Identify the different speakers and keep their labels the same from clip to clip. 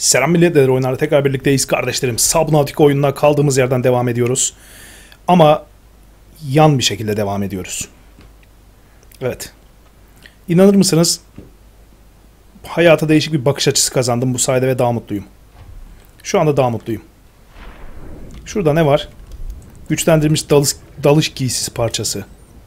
Speaker 1: Selam millet, oyunlarla tekrar birlikteyiz kardeşlerim. Subnautica oyununa kaldığımız yerden devam ediyoruz. Ama yan bir şekilde devam ediyoruz. Evet. İnanır mısınız? Hayata değişik bir bakış açısı kazandım bu sayede ve daha mutluyum. Şu anda daha mutluyum. Şurada ne var? Güçlendirilmiş dalış giysisi parçası.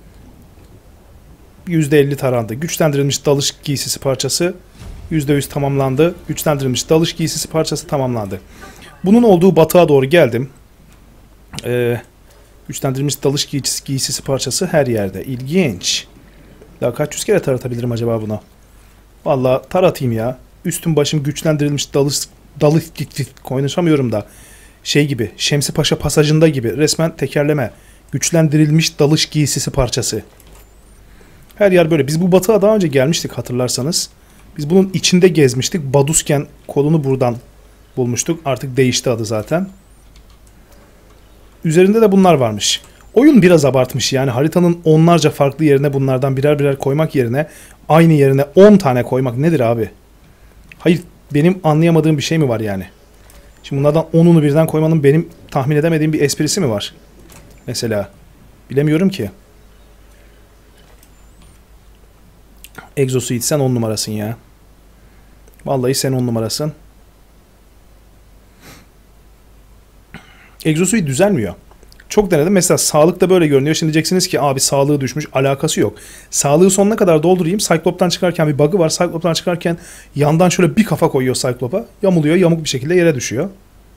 Speaker 1: %50 tarandı. Güçlendirilmiş dalış giysisi parçası %100 tamamlandı. Güçlendirilmiş dalış giysisi parçası tamamlandı. Bunun olduğu batığa doğru geldim. Güçlendirilmiş dalış giysisi parçası her yerde. İlginç. Daha kaç yüz kere taratabilirim acaba buna? Vallahi taratayım ya. Üstüm başım güçlendirilmiş dalış konuşamıyorum da. Şey gibi, Şemsi Paşa pasajında gibi. Resmen tekerleme. Güçlendirilmiş dalış giysisi parçası. Her yer böyle. Biz bu batığa daha önce gelmiştik hatırlarsanız. Biz bunun içinde gezmiştik. Badusken kolunu buradan bulmuştuk. Artık değişti adı zaten. Üzerinde de bunlar varmış. Oyun biraz abartmış yani. Haritanın onlarca farklı yerine bunlardan birer birer koymak yerine aynı yerine 10 tane koymak nedir abi? Hayır, benim anlayamadığım bir şey mi var yani? Şimdi bunlardan 10'unu birden koymanın benim tahmin edemediğim bir esprisi mi var? Mesela. Bilemiyorum ki. Exosuit sen 10 numarasın ya. Vallahi sen 10 numarasın. Exosuit düzelmiyor. Çok denedim. Mesela sağlıkta böyle görünüyor. Şimdi diyeceksiniz ki abi sağlığı düşmüş. Alakası yok. Sağlığı sonuna kadar doldurayım. Cyclops'tan çıkarken bir bug'ı var. Cyclops'tan çıkarken yandan şöyle bir kafa koyuyor Cyclops'a. Yamuluyor. Yamuk bir şekilde yere düşüyor.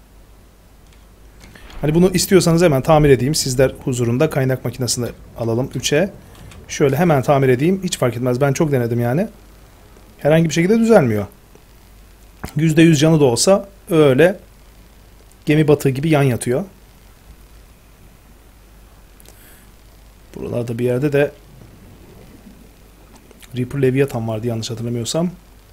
Speaker 1: Hani bunu istiyorsanız hemen tamir edeyim. Sizler huzurunda kaynak makinesini alalım 3'e. Şöyle hemen tamir edeyim. Hiç fark etmez. Ben çok denedim yani. Herhangi bir şekilde düzelmiyor. %100 canı da olsa öyle gemi batığı gibi yan yatıyor. Buralarda bir yerde de Reaper Leviathan vardı yanlış hatırlamıyorsam.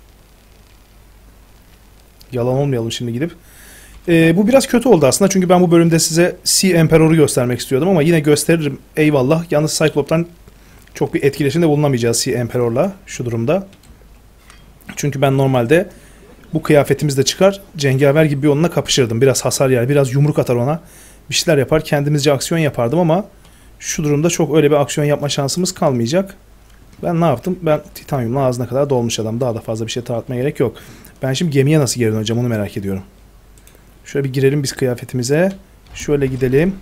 Speaker 1: Yalan olmayalım şimdi gidip. Bu biraz kötü oldu aslında çünkü ben bu bölümde size Sea Emperor'u göstermek istiyordum ama yine gösteririm eyvallah. Yalnız Cyclops'tan çok bir etkileşimde bulunamayacağız Sea Emperor'la şu durumda. Çünkü ben normalde bu kıyafetimizde çıkar cengaver gibi bir onunla kapışırdım. Biraz hasar yer, biraz yumruk atar ona. Bir şeyler yapar, kendimizce aksiyon yapardım ama şu durumda çok öyle bir aksiyon yapma şansımız kalmayacak. Ben ne yaptım? Ben titanyumla ağzına kadar dolmuş adam. Daha da fazla bir şey taratmaya gerek yok. Ben şimdi gemiye nasıl geri döneceğim onu merak ediyorum. Şöyle bir girelim biz kıyafetimize. Şöyle gidelim.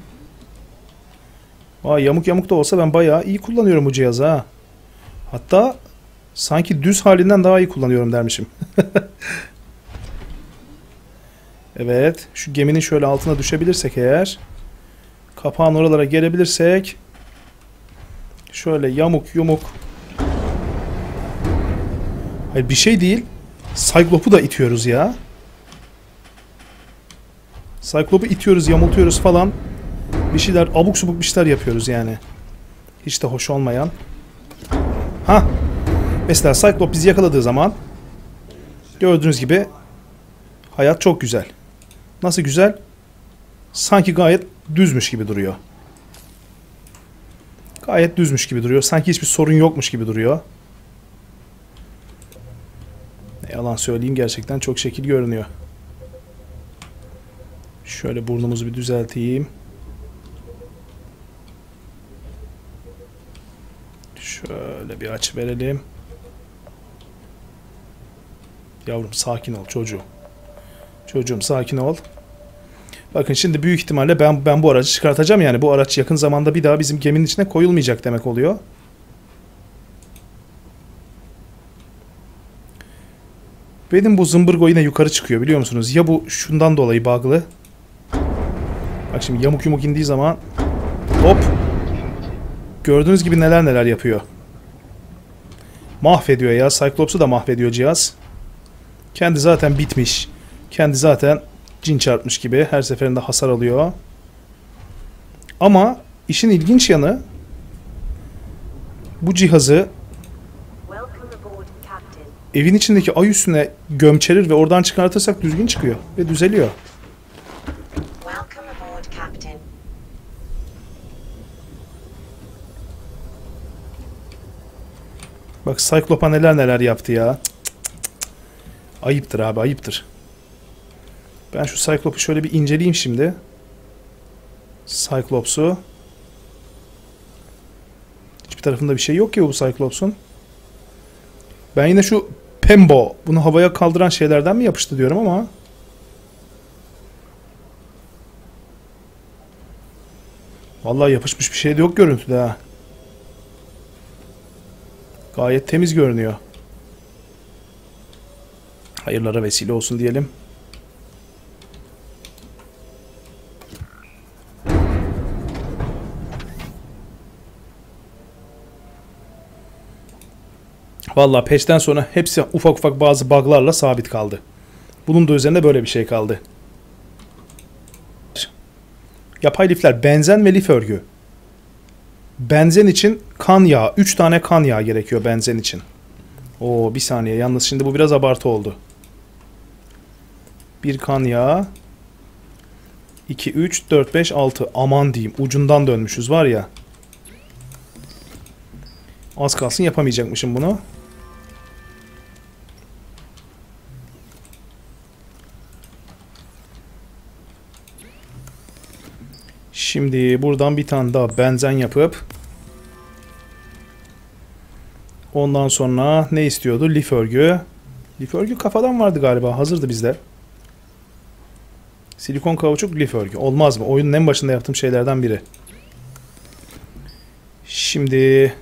Speaker 1: Yamuk yamuk da olsa ben bayağı iyi kullanıyorum bu cihazı ha. Hatta sanki düz halinden daha iyi kullanıyorum dermişim. Evet. Şu geminin şöyle altına düşebilirsek eğer. Kapağın oralara gelebilirsek. Şöyle yamuk yumuk. Hayır bir şey değil. Cyclops'u da itiyoruz ya. Cyclops'u itiyoruz, yamultuyoruz falan. Bir şeyler, abuk subuk bir şeyler yapıyoruz yani. Hiç de hoş olmayan. Ha. Mesela Cyclops bizi yakaladığı zaman gördüğünüz gibi hayat çok güzel. Nasıl güzel? Sanki gayet düzmüş gibi duruyor. Gayet düzmüş gibi duruyor. Sanki hiçbir sorun yokmuş gibi duruyor. Ne yalan söyleyeyim gerçekten çok şekil görünüyor. Şöyle burnumuzu bir düzelteyim. Şöyle bir açı verelim. Yavrum sakin ol çocuğum. Çocuğum sakin ol. Bakın şimdi büyük ihtimalle ben bu aracı çıkartacağım yani. Bu araç yakın zamanda bir daha bizim geminin içine koyulmayacak demek oluyor. Benim bu zımbırgo yine yukarı çıkıyor biliyor musunuz? Ya bu şundan dolayı bug'lı. Bak şimdi yamuk yumuk indiği zaman hop. Gördüğünüz gibi neler neler yapıyor. Mahvediyor ya. Cyclops'u da mahvediyor cihaz. Kendi zaten bitmiş. Kendi zaten cin çarpmış gibi. Her seferinde hasar alıyor. Ama işin ilginç yanı bu cihazı evin içindeki ay üstüne gömçerir ve oradan çıkartırsak düzgün çıkıyor. Ve düzeliyor. Bak Cyclops'a neler neler yaptı ya. Ayıptır abi ayıptır. Ben şu Cyclops'u şöyle bir inceleyeyim şimdi. Cyclops'u. Hiçbir tarafında bir şey yok ki bu Cyclops'un. Ben yine şu Pembo, bunu havaya kaldıran şeylerden mi yapıştı diyorum ama. Vallahi yapışmış bir şey de yok görüntüde ha. Gayet temiz görünüyor. Hayırlara vesile olsun diyelim. Vallahi patch'ten sonra hepsi ufak ufak bazı bug'larla sabit kaldı. Bunun da üzerinde böyle bir şey kaldı. Yapay lifler, benzen ve lif örgü. Benzen için kan yağı. 3 tane kan yağı gerekiyor benzen için. Oo, bir saniye. Yalnız şimdi bu biraz abartı oldu. Bir kan yağı. 2, 3, 4, 5, 6. Aman diyeyim. Ucundan dönmüşüz var ya. Az kalsın yapamayacakmışım bunu. Şimdi buradan bir tane daha benzen yapıp ondan sonra ne istiyordu? Lif örgü. Lif örgü kafadan vardı galiba. Hazırdı bizde. Silikon kauçuk, lif örgü. Olmaz mı? Oyunun en başında yaptığım şeylerden biri. Şimdi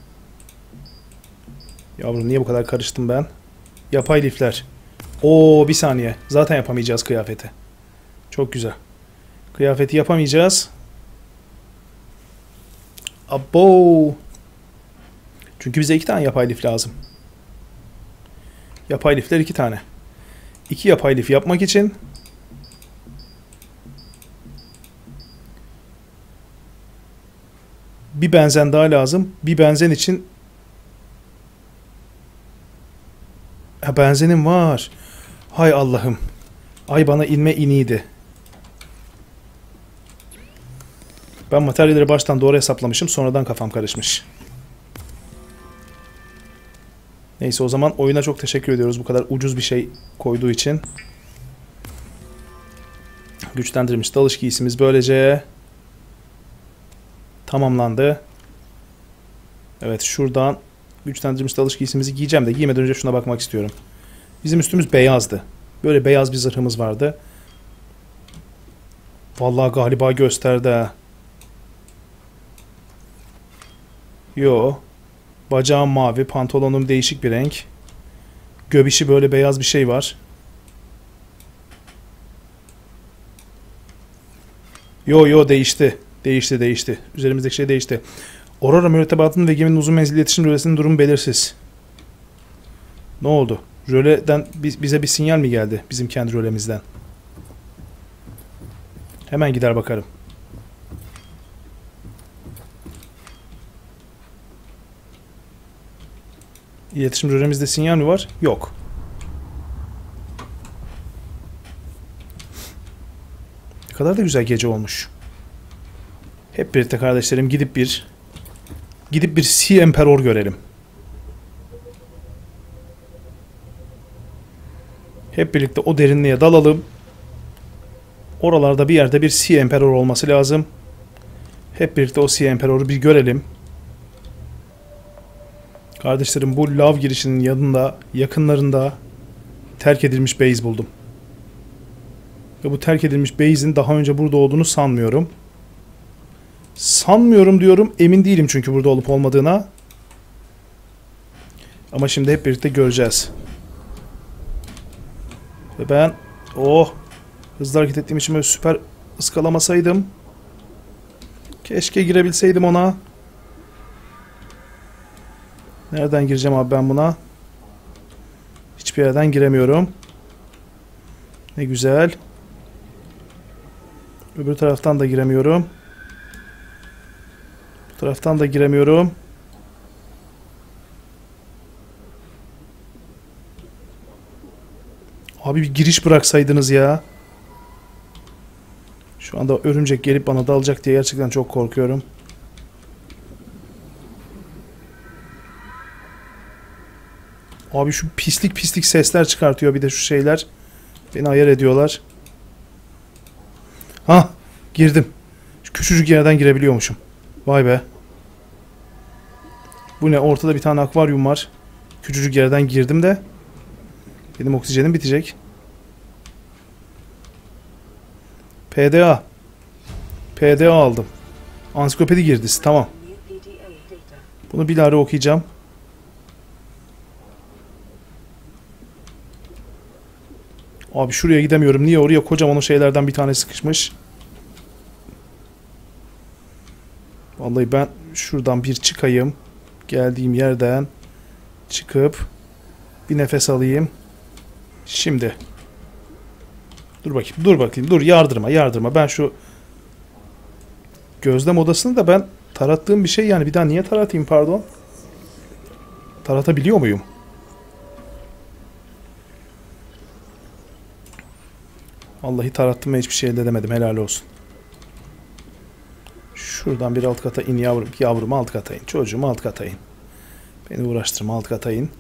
Speaker 1: yavrum niye bu kadar karıştım ben? Yapay lifler. Oo, bir saniye. Zaten yapamayacağız kıyafeti. Çok güzel. Kıyafeti yapamayacağız. Abo. Çünkü bize 2 tane yapay lif lazım. Yapay lifler 2 tane. 2 yapay lif yapmak için bir benzen daha lazım. Bir benzen için benzenim var. Hay Allah'ım. Ay bana inme iniydi. Ben materyalleri baştan doğru hesaplamışım. Sonradan kafam karışmış. Neyse o zaman oyuna çok teşekkür ediyoruz bu kadar ucuz bir şey koyduğu için. Güçlendirilmiş dalış giysimiz böylece tamamlandı. Evet, şuradan güçlendirilmiş dalış giysimizi giyeceğim de giymeden önce şuna bakmak istiyorum. Bizim üstümüz beyazdı. Böyle beyaz bir zırhımız vardı. Vallahi galiba gösterdi. Yo. Bacağım mavi, pantolonum değişik bir renk. Göbişi böyle beyaz bir şey var. Yo değişti. Değişti. Üzerimizdeki şey değişti. Aurora mürettebatının ve geminin uzun menzilli iletişim rölesinin durumu belirsiz. Ne oldu? Röleden bize bir sinyal mi geldi? Bizim kendi rölemizden. Hemen gider bakarım. İletişim rölemizde sinyal mi var? Yok. Ne kadar da güzel gece olmuş. Hep birlikte kardeşlerim gidip bir Sea Emperor görelim. Hep birlikte o derinliğe dalalım. Oralarda bir yerde bir Sea Emperor olması lazım. Hep birlikte o Sea Emperor'u bir görelim. Kardeşlerim bu lav girişinin yanında, yakınlarında terk edilmiş base buldum. Ve bu terk edilmiş base'in daha önce burada olduğunu sanmıyorum. Sanmıyorum diyorum, emin değilim çünkü burada olup olmadığına. Ama şimdi hep birlikte göreceğiz. Ve ben hızlı hareket ettiğim için böyle süper ıskalamasaydım. Keşke girebilseydim ona. Nereden gireceğim abi ben buna? Hiçbir yerden giremiyorum. Ne güzel. Öbür taraftan da giremiyorum. Bu taraftan da giremiyorum. Abi bir giriş bıraksaydınız ya. Şu anda örümcek gelip bana dalacak diye gerçekten çok korkuyorum. Abi şu pislik sesler çıkartıyor bir de şu şeyler. Beni ayar ediyorlar. Girdim. Şu küçücük yerden girebiliyormuşum. Vay be. Bu ne? Ortada bir tane akvaryum var. Küçücük yerden girdim de. Benim oksijenim bitecek. PDA. PDA aldım. Ansiklopedi girdisi. Tamam. Bunu bilahare okuyacağım. Abi şuraya gidemiyorum. Niye? Oraya kocaman o şeylerden bir tane sıkışmış. Vallahi ben şuradan bir çıkayım. Geldiğim yerden çıkıp bir nefes alayım. Şimdi. Dur bakayım. Dur bakayım. Dur yardırma. Ben şu gözlem odasını da ben tarattığım bir şey yani. Bir daha niye taratayım pardon? Taratabiliyor muyum? Vallahi tarattım ve hiçbir şey elde edemedim. Helal olsun. Şuradan bir alt kata in yavrum. Yavrum alt kata in. Çocuğum alt kata in. Beni uğraştırma alt kata in.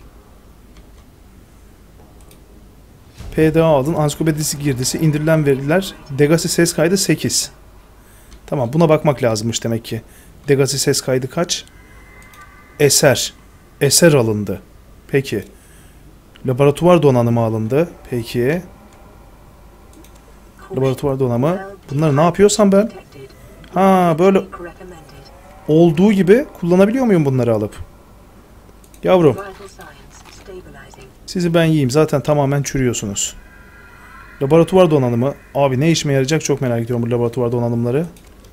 Speaker 1: PDA aldın. Ansiklopedisi girdisi. İndirilen veriler. Degasi ses kaydı 8. Tamam buna bakmak lazımmış demek ki. Degasi ses kaydı kaç? Eser. Eser alındı. Peki. Laboratuvar donanımı alındı. Peki. Laboratuvar donanımı. Bunları ne yapıyorsam ben? Ha böyle olduğu gibi kullanabiliyor muyum bunları alıp? Yavrum. Sizi ben yiyeyim. Zaten tamamen çürüyorsunuz. Laboratuvar donanımı. Abi ne işime yarayacak çok merak ediyorum bu laboratuvar donanımları.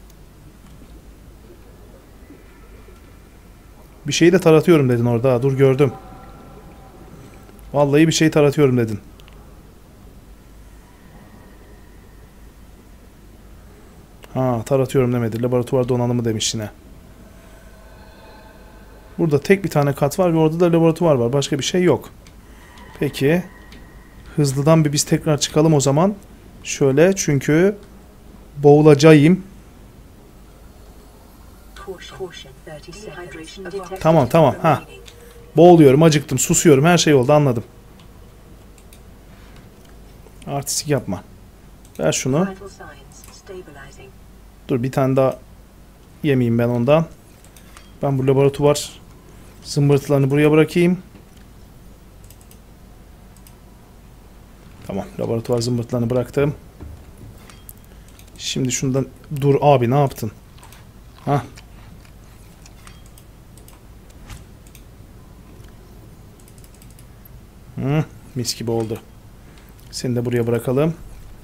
Speaker 1: Bir şeyi de taratıyorum dedin orada. Dur gördüm. Vallahi bir şey taratıyorum dedin. Ha taratıyorum demedi. Laboratuvar donanımı demiş yine. Burada tek bir tane kat var ve orada da laboratuvar var. Başka bir şey yok. Peki. Hızlıdan bir biz tekrar çıkalım o zaman. Şöyle çünkü boğulacağım. Tamam. Ha. Boğuluyorum, acıktım, susuyorum. Her şey oldu anladım. Artistik yapma. Ver şunu. Dur bir tane daha yemeyeyim ben ondan. Ben bu laboratuvar zımbırtılarını buraya bırakayım. Tamam laboratuvar zımbırtılarını bıraktım. Şimdi şundan dur abi ne yaptın? Hah. Mis gibi oldu. Seni de buraya bırakalım.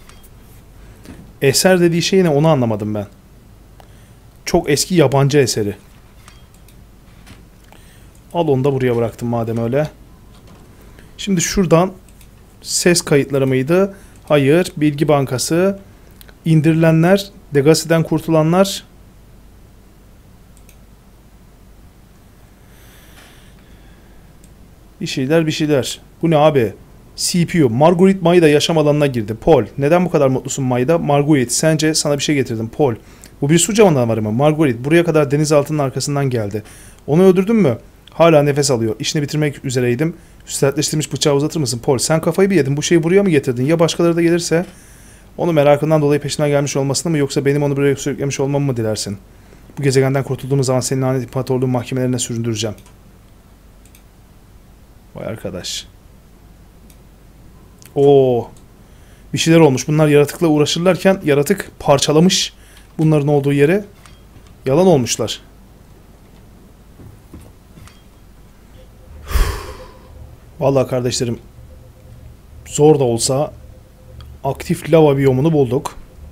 Speaker 1: Eser dediği şey ne onu anlamadım ben. Çok eski yabancı eseri. Al onu da buraya bıraktım madem öyle. Şimdi şuradan ses kayıtları mıydı? Hayır. Bilgi bankası. İndirilenler. Degasi'den kurtulanlar. Bir şeyler. Bu ne abi? CPU. Marguerite Mayda yaşam alanına girdi. Paul. Neden bu kadar mutlusun Mayda? Marguerite. Sence sana bir şey getirdim. Paul. Bu bir su canavarı mı? Marguerite. Buraya kadar denizaltının arkasından geldi. Onu öldürdün mü? Hala nefes alıyor. İşini bitirmek üzereydim. Sertleştirilmiş bıçağı uzatır mısın? Paul. Sen kafayı bir yedin. Bu şeyi buraya mı getirdin? Ya başkaları da gelirse? Onu merakından dolayı peşinden gelmiş olmasını mı yoksa benim onu buraya sürüklemiş olmamı mı dilersin? Bu gezegenden kurtulduğumuz zaman senin lanet imparatorluğun mahkemelerine süründüreceğim. Vay arkadaş. Oo. Bir şeyler olmuş. Bunlar yaratıkla uğraşırlarken yaratık parçalamış bunların olduğu yere. Yalan olmuşlar. Vallahi kardeşlerim zor da olsa aktif lava biyomunu bulduk.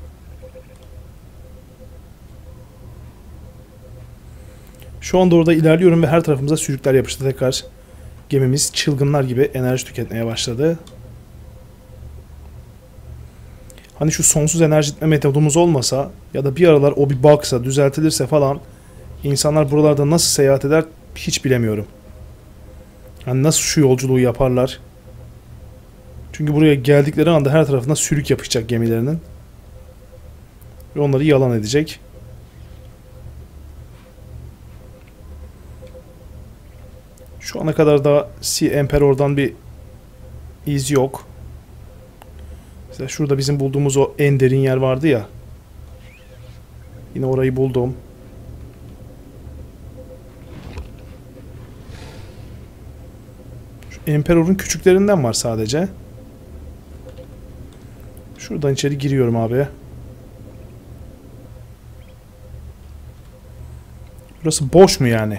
Speaker 1: Şu anda orada ilerliyorum ve her tarafımıza sürükler yapıştı tekrar. Gemimiz çılgınlar gibi enerji tüketmeye başladı. Hani şu sonsuz enerji itme metodumuz olmasa ya da bir aralar o bir bug'sa, düzeltilirse falan insanlar buralarda nasıl seyahat eder hiç bilemiyorum. Yani nasıl şu yolculuğu yaparlar? Çünkü buraya geldikleri anda her tarafına sürük yapışacak gemilerinin. Ve onları yalan edecek. Şu ana kadar da Sea Emperor'dan bir iz yok. Mesela şurada bizim bulduğumuz o en derin yer vardı ya. Yine orayı buldum. Şu Emperor'un küçüklerinden var sadece. Şuradan içeri giriyorum abi. Burası boş mu yani?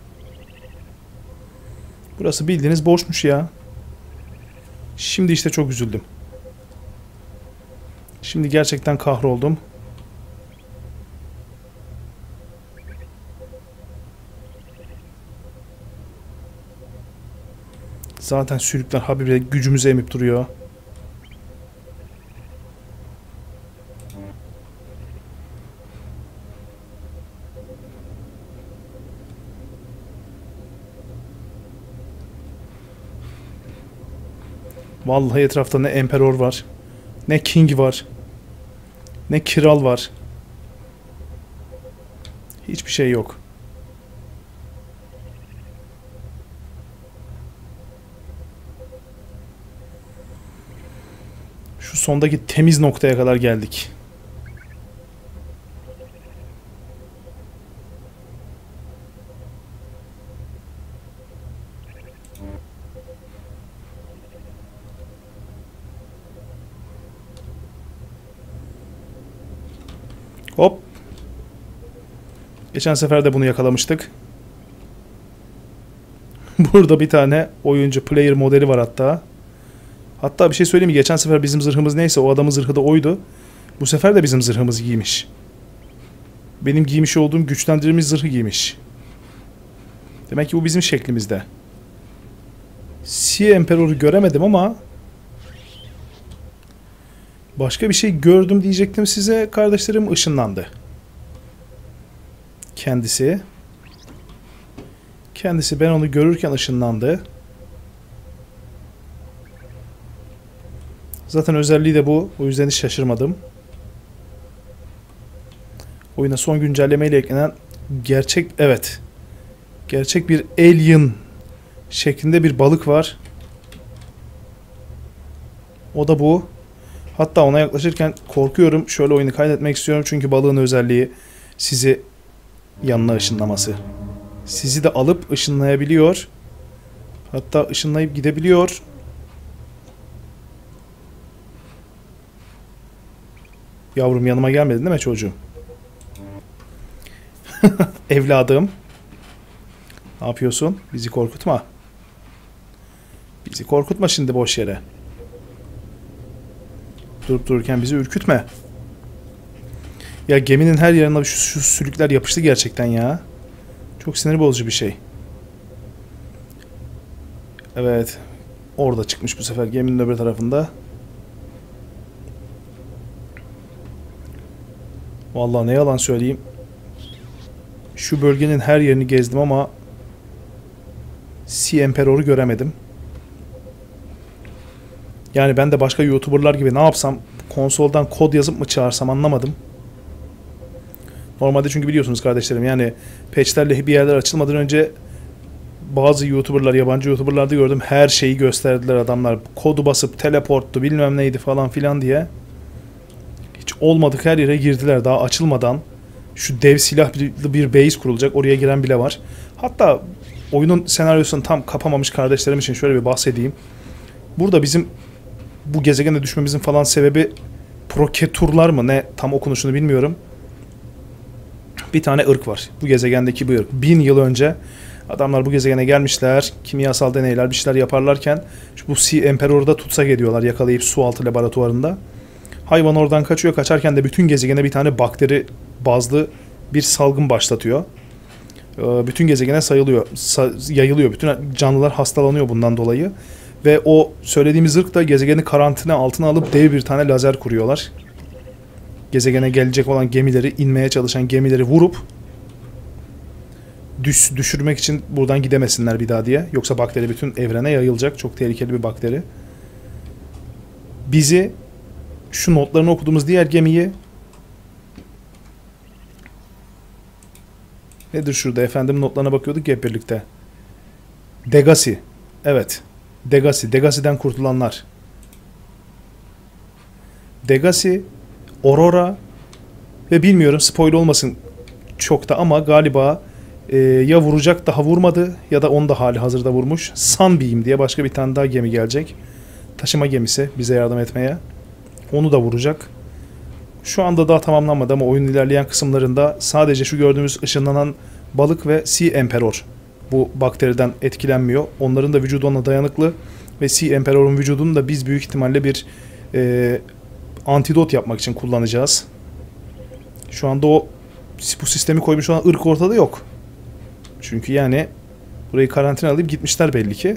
Speaker 1: Burası bildiğiniz boşmuş ya. Şimdi işte çok üzüldüm. Şimdi gerçekten kahroldum. Zaten sülükler habire gücümüzü emip duruyor. Vallahi etrafta ne emperor var, ne king var, ne kral var. Hiçbir şey yok. Şu sondaki temiz noktaya kadar geldik. Hop. Geçen sefer de bunu yakalamıştık. Burada bir tane oyuncu player modeli var hatta. Hatta bir şey söyleyeyim mi? Geçen sefer bizim zırhımız neyse o adamın zırhı da oydu. Bu sefer de bizim zırhımızı giymiş. Benim giymiş olduğum güçlendirilmiş zırhı giymiş. Demek ki bu bizim şeklimizde. Sea Emperor'u göremedim ama başka bir şey gördüm diyecektim size. Kardeşlerim ışınlandı. Kendisi ben onu görürken ışınlandı. Zaten özelliği de bu. O yüzden hiç şaşırmadım. Oyuna son güncellemeyle eklenen gerçek bir alien şeklinde bir balık var. O da bu. Hatta ona yaklaşırken korkuyorum. Şöyle oyunu kaydetmek istiyorum. Çünkü balığın özelliği sizi yanına ışınlaması. Sizi de alıp ışınlayabiliyor. Hatta ışınlayıp gidebiliyor. Yavrum yanıma gelmedin değil mi çocuğum? Evladım. Ne yapıyorsun? Bizi korkutma. Bizi korkutma şimdi boş yere. Durup dururken bizi ürkütme. Ya geminin her yerine şu sülükler yapıştı gerçekten ya. Çok sinir bozucu bir şey. Evet. Orada çıkmış bu sefer geminin öbür tarafında. Vallahi ne yalan söyleyeyim. Şu bölgenin her yerini gezdim ama Sea Emperor'u göremedim. Yani ben de başka YouTuber'lar gibi ne yapsam, konsoldan kod yazıp mı çağırsam anlamadım. Normalde çünkü biliyorsunuz kardeşlerim, yani patchlerle bir yerler açılmadan önce bazı YouTuber'lar, yabancı YouTuber'larda gördüm, her şeyi gösterdiler adamlar. Kodu basıp teleporttu bilmem neydi falan filan diye. Hiç olmadık her yere girdiler daha açılmadan. Şu dev silahlı bir base kurulacak, oraya giren bile var. Hatta oyunun senaryosunu tam kapamamış kardeşlerim için şöyle bir bahsedeyim. Burada bizim bu gezegene düşmemizin falan sebebi Proketurlar mı ne, tam okunuşunu bilmiyorum. Bir tane ırk var. Bu gezegendeki bir ırk. 1000 yıl önce adamlar bu gezegene gelmişler. Kimyasal deneyler bir şeyler yaparlarken bu Sea Emperor'u da tutsak ediyorlar yakalayıp sualtı laboratuvarında. Hayvan oradan kaçıyor. Kaçarken de bütün gezegene bir tane bakteri bazlı bir salgın başlatıyor. Bütün gezegene yayılıyor. Bütün canlılar hastalanıyor bundan dolayı. Ve o söylediğimiz ırk da gezegeni karantina altına alıp dev bir tane lazer kuruyorlar. Gezegene gelecek olan gemileri, inmeye çalışan gemileri vurup düşürmek için buradan gidemesinler bir daha diye. Yoksa bakteri bütün evrene yayılacak. Çok tehlikeli bir bakteri. Bizi şu notlarını okuduğumuz diğer gemiyi, nedir şurada efendim, notlarına bakıyorduk hep birlikte. Degasi. Evet. Degasi. Degasi'den kurtulanlar. Degasi, Aurora, Ve bilmiyorum, spoiler olmasın çok da ama galiba ya vuracak, daha vurmadı ya da onu da hali hazırda vurmuş. Sunbeam diye başka bir tane daha gemi gelecek. Taşıma gemisi bize yardım etmeye. Onu da vuracak. Şu anda daha tamamlanmadı ama oyunun ilerleyen kısımlarında sadece şu gördüğümüz ışınlanan balık ve Sea Emperor bu bakteriden etkilenmiyor. Onların da vücudu ona dayanıklı ve Sea Emperor'un vücudunu da biz büyük ihtimalle bir antidot yapmak için kullanacağız. Şu anda bu sistemi koymuş olan ırk ortada yok. Çünkü yani burayı karantina alıp gitmişler belli ki.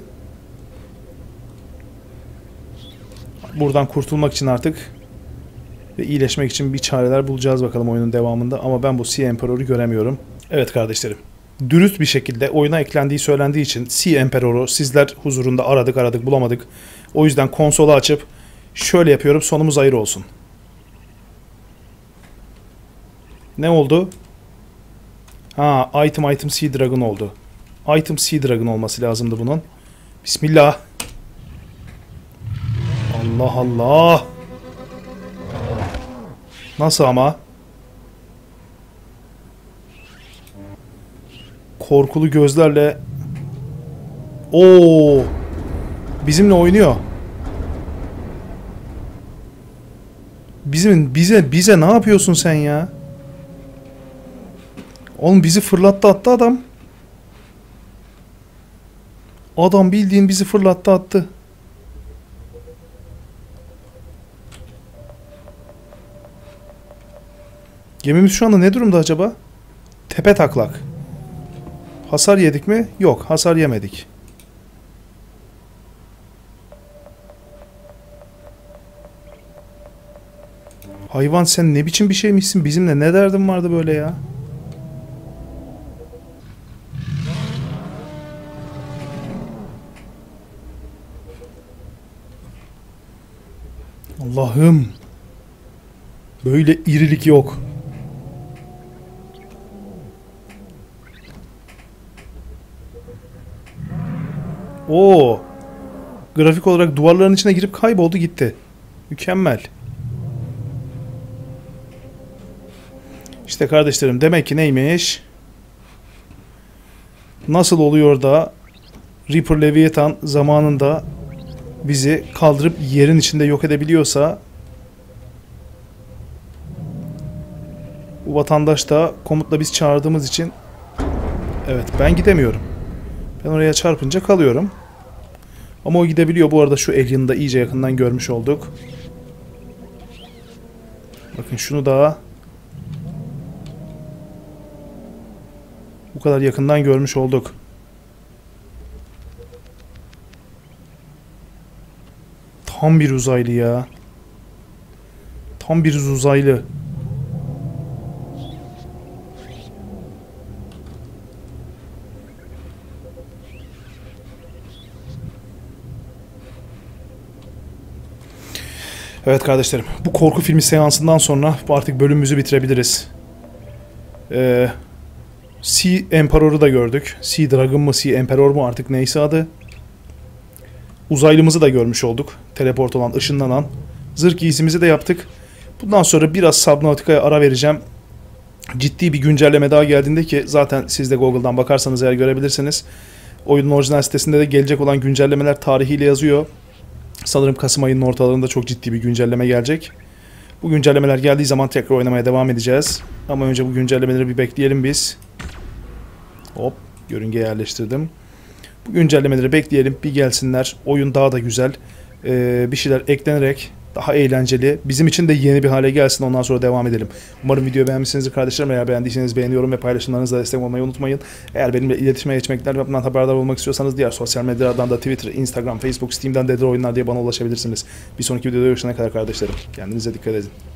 Speaker 1: Buradan kurtulmak için artık ve iyileşmek için bir çareler bulacağız bakalım oyunun devamında. Ama ben bu Sea Emperor'u göremiyorum. Evet kardeşlerim. Dürüst bir şekilde oyuna eklendiği söylendiği için Sea Emperor'u sizler huzurunda aradık bulamadık. O yüzden konsolu açıp şöyle yapıyorum, sonumuz ayrı olsun. Ne oldu? Ha, item Sea Dragon oldu. Item Sea Dragon olması lazımdı bunun. Bismillah. Allah Allah. Nasıl ama? Korkulu gözlerle. Oo! Bizimle oynuyor. Bize ne yapıyorsun sen ya? Oğlum bizi fırlattı attı adam. Adam bildiğin bizi fırlattı attı. Gemimiz şu anda ne durumda acaba? Tepe taklak. Hasar yedik mi? Yok, hasar yemedik. Hayvan, sen ne biçim bir şeymişsin? Bizimle ne derdin vardı böyle ya? Allah'ım. Böyle irilik yok. Oo. Grafik olarak duvarların içine girip kayboldu gitti. Mükemmel. İşte kardeşlerim, demek ki neymiş? Nasıl oluyor da Reaper Leviathan zamanında bizi kaldırıp yerin içinde yok edebiliyorsa, bu vatandaş da komutla biz çağırdığımız için, evet, ben gidemiyorum. Ben oraya çarpınca kalıyorum. Ama o gidebiliyor. Bu arada şu alien'ı da iyice yakından görmüş olduk. Bakın şunu da bu kadar yakından görmüş olduk. Tam bir uzaylı ya. Tam bir uzaylı. Evet kardeşlerim, bu korku filmi seansından sonra artık bölümümüzü bitirebiliriz. Sea Emperor'u da gördük. Sea Dragon mu, Sea Emperor mu artık neyse adı. Uzaylımızı da görmüş olduk. Teleport olan, ışınlanan. Zırh giysimizi de yaptık. Bundan sonra biraz Subnautica'ya ara vereceğim. Ciddi bir güncelleme daha geldiğinde, ki zaten siz de Google'dan bakarsanız eğer görebilirsiniz. Oyunun orijinal sitesinde de gelecek olan güncellemeler tarihiyle yazıyor. Sanırım Kasım ayının ortalarında çok ciddi bir güncelleme gelecek. Bu güncellemeler geldiği zaman tekrar oynamaya devam edeceğiz. Ama önce bu güncellemeleri bir bekleyelim biz. Hop, yörünge yerleştirdim. Bu güncellemeleri bekleyelim, bir gelsinler. Oyun daha da güzel. Bir şeyler eklenerek daha eğlenceli, bizim için de yeni bir hale gelsin, ondan sonra devam edelim. Umarım videoyu beğenmişsinizdir kardeşlerim. Eğer beğendiyseniz beğeni, yorum ve paylaşımlarınızla destek olmayı unutmayın. Eğer benimle iletişime geçmekler ve bundan haberdar olmak istiyorsanız diğer sosyal medyalardan da Twitter, Instagram, Facebook, Steam'den Dedir Oyunlar diye bana ulaşabilirsiniz. Bir sonraki videoda görüşene kadar kardeşlerim, kendinize dikkat edin.